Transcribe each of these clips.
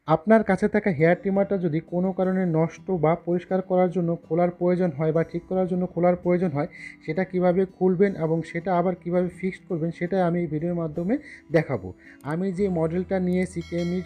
আপনার কাছে থাকা হেয়ার ট্রিমারটা যদি কোনো কারণে নষ্ট বা পরিষ্কার করার জন্য খোলার প্রয়োজন হয় বা ঠিক করার জন্য খোলার প্রয়োজন হয়, সেটা কিভাবে খুলবেন এবং সেটা আবার কিভাবে ফিক্সড করবেন সেটাই আমি এই ভিডিওর মাধ্যমে দেখাবো। আমি যে মডেলটা নিয়েছি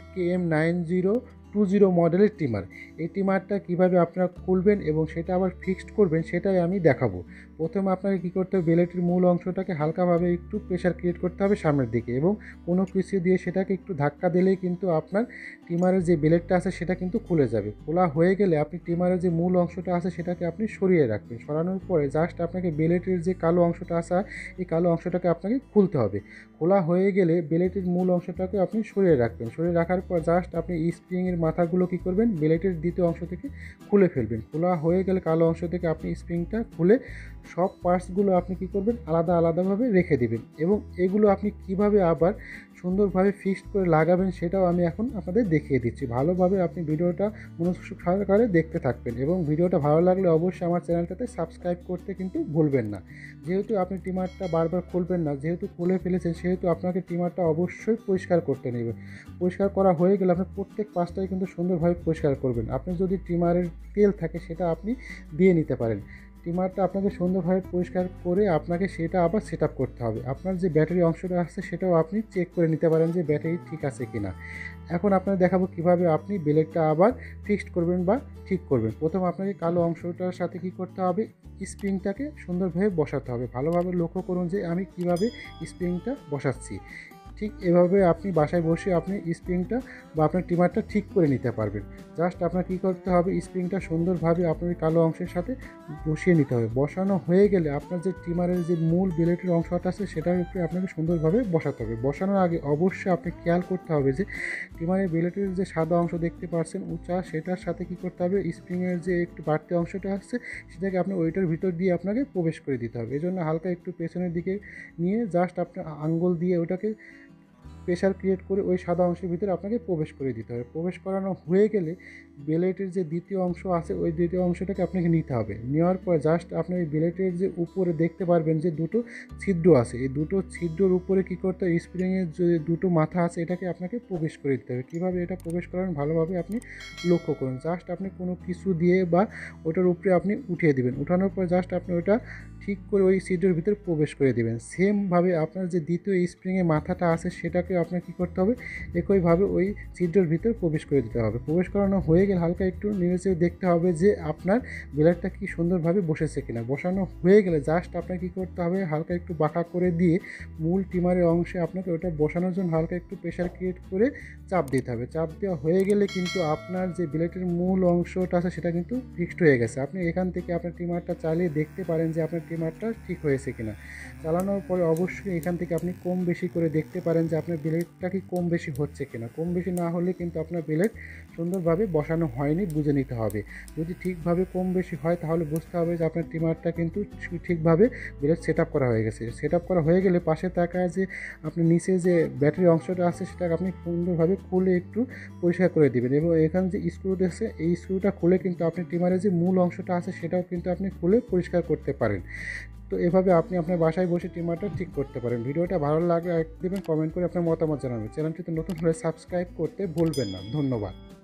KM9020 মডেলের ট্রিমার, এই ট্রিমারটা কীভাবে আপনারা খুলবেন এবং সেটা আবার ফিক্সড করবেন সেটাই আমি দেখাবো। প্রথমে আপনাকে কী করতে হবে, বেলেটের মূল অংশটাকে হালকাভাবে একটু প্রেশার ক্রিয়েট করতে হবে সামনের দিকে এবং কোনো কিছু দিয়ে সেটাকে একটু ধাক্কা দিলেই কিন্তু আপনার ট্রিমারের যে ব্লেডটা আছে সেটা কিন্তু খুলে যাবে। খোলা হয়ে গেলে আপনি ট্রিমারের যে মূল অংশটা আছে সেটাকে আপনি সরিয়ে রাখবেন। সরানোর পরে জাস্ট আপনাকে ব্লেডের যে কালো অংশটা আছে এই কালো অংশটাকে আপনাকে খুলতে হবে। খোলা হয়ে গেলে ব্লেডের মূল অংশটাকে আপনি সরিয়ে রাখবেন। সরিয়ে রাখার পর জাস্ট আপনি স্প্রিংয়ের মাথাগুলো কী করবেন, ব্লেডের দ্বিতীয় অংশ থেকে খুলে ফেলবেন। খোলা হয়ে গেলে কালো অংশ থেকে আপনি স্প্রিংটা খুলে সব পার্টসগুলো আপনি কী করবেন, আলাদা আলাদাভাবে রেখে দেবেন এবং এগুলো আপনি কিভাবে আবার সুন্দরভাবে ফিক্সড করে লাগাবেন সেটাও আমি এখন আপনাদের দেখিয়ে দিচ্ছি। ভালোভাবে আপনি ভিডিওটা মনোযোগ সহকারে দেখতে থাকবেন এবং ভিডিওটা ভালো লাগলে অবশ্যই আমার চ্যানেলটাতে সাবস্ক্রাইব করতে কিন্তু ভুলবেন না। যেহেতু আপনি ট্রিমারটা বারবার খুলবেন না, যেহেতু খুলে ফেলেছেন সেহেতু আপনাকে ট্রিমারটা অবশ্যই পরিষ্কার করতে নেবে। পরিষ্কার করা হয়ে গেলে আপনি প্রত্যেক পাশটাই কিন্তু সুন্দরভাবে পরিষ্কার করবেন। আপনি যদি ট্রিমারের তেল থাকে সেটা আপনি দিয়ে নিতে পারেন। ট্রিমারটা আপনাকে সুন্দরভাবে পরিষ্কার করে আপনাকে সেটা আবার সেট আপ করতে হবে। আপনার যে ব্যাটারি অংশটা আছে সেটাও আপনি চেক করে নিতে পারেন যে ব্যাটারি ঠিক আছে কিনা। এখন আপনাকে দেখাবো কিভাবে আপনি ব্লেডটা আবার ফিক্সড করবেন বা ঠিক করবেন। প্রথম আপনাকে কালো অংশটার সাথে কি করতে হবে, স্প্রিংটাকে সুন্দরভাবে বসাতে হবে। ভালোভাবে লক্ষ্য করুন যে আমি কিভাবে স্প্রিংটা বসাচ্ছি। ঠিক এভাবে আপনি বাসায় বসে আপনি স্প্রিংটা বা আপনার ট্রিমারটা ঠিক করে নিতে পারবেন। জাস্ট আপনার কী করতে হবে, স্প্রিংটা সুন্দরভাবে আপনার কালো অংশের সাথে বসিয়ে নিতে হবে। বসানো হয়ে গেলে আপনার যে ট্রিমারের যে মূল ব্লেডের অংশটা আছে সেটার উপরে আপনাকে সুন্দরভাবে বসাতে হবে। বসানোর আগে অবশ্যই আপনি খেয়াল করতে হবে যে ট্রিমারের ব্লেডের যে সাদা অংশ দেখতে পাচ্ছেন উঁচা, সেটার সাথে কী করতে হবে, স্প্রিংয়ের যে একটু বাড়তি অংশটা আসছে সেটাকে আপনি ওইটার ভিতর দিয়ে আপনাকে প্রবেশ করে দিতে হবে। এজন্য হালকা একটু পেছনের দিকে নিয়ে জাস্ট আপনার আঙ্গুল দিয়ে ওটাকে প্রেশার ক্রিয়েট করে ওই সাদা অংশের ভিতরে আপনাকে প্রবেশ করে দিতে হবে। প্রবেশ করানো হয়ে গেলে ব্লেডের যে দ্বিতীয় অংশ আছে ওই দ্বিতীয় অংশটাকে আপনাকে নিতে হবে। নেওয়ার পর জাস্ট আপনি ওই ব্লেডের যে উপরে দেখতে পারবেন যে দুটো ছিদ্র আছে, এই দুটো ছিদ্রর উপরে কী করতে হবে, স্প্রিংয়ের যে দুটো মাথা আছে এটাকে আপনাকে প্রবেশ করে দিতে হবে। কীভাবে এটা প্রবেশ করান ভালোভাবে আপনি লক্ষ্য করুন। জাস্ট আপনি কোনো কিছু দিয়ে বা ওটার উপরে আপনি উঠিয়ে দিবেন। উঠানোর পর জাস্ট আপনি ওটা ঠিক করে ওই ছিদ্রের ভিতরে প্রবেশ করে দেবেন। সেমভাবে আপনার যে দ্বিতীয় স্প্রিংয়ের মাথাটা আছে সেটাকে আপনার কী করতে হবে, একইভাবে ওই ছিদ্রের ভিতরে প্রবেশ করে দিতে হবে। প্রবেশ করানো হয়ে গেলে হালকা একটু নেড়েচেড়ে দেখতে হবে যে আপনার ব্লেডটা কি সুন্দরভাবে বসেছে কিনা। বসানো হয়ে গেলে জাস্ট আপনার কী করতে হবে, হালকা একটু বাঁকা করে দিয়ে মূল ট্রিমারের অংশে আপনাকে ওটা বসানোর জন্য হালকা একটু প্রেশার ক্রিয়েট করে চাপ দিতে হবে। চাপ দেওয়া হয়ে গেলে কিন্তু আপনার যে ব্লেডের মূল অংশটা আছে সেটা কিন্তু ফিক্সড হয়ে গেছে। আপনি এখান থেকে আপনার ট্রিমারটা চালিয়ে দেখতে পারেন যে আপনার ট্রিমারটা ঠিক হয়েছে কিনা। চালানোর পরে অবশ্যই এখান থেকে আপনি কম বেশি করে দেখতে পারেন যে আপনার ব্লেডটা কি কম বেশি হচ্ছে কিনা। কম বেশি না হলে কিন্তু আপনার ব্লেড সুন্দরভাবে বসানো হয়নি, বুঝে নিতে হবে। যদি ঠিকভাবে কম বেশি হয় তাহলে বুঝতে হবে যে আপনার ট্রিমারটা কিন্তু ঠিকভাবে ব্লেড সেট আপ করা হয়ে গেছে। সেট আপ করা হয়ে গেলে পাশে থাকা যে আপনি নিচে যে ব্যাটারি অংশটা আছে সেটাকে আপনি সুন্দরভাবে খুলে একটু পরিষ্কার করে দেবেন এবং এখানে যে স্ক্রু আছে এই স্ক্রুটা খুলে কিন্তু আপনি ট্রিমারের যে মূল অংশটা আছে সেটাও কিন্তু আপনি খুলে পরিষ্কার করতে পারেন। তো এভাবে আপনি আপনার বাসায় বসে ট্রিমারটা ঠিক করতে পারেন। ভিডিওটা ভালো লাগলে লাইক দেবেন, কমেন্ট করে আপনার মতামত জানাবেন। চ্যানেলটিতে নতুন হলে সাবস্ক্রাইব করতে ভুলবেন না। ধন্যবাদ।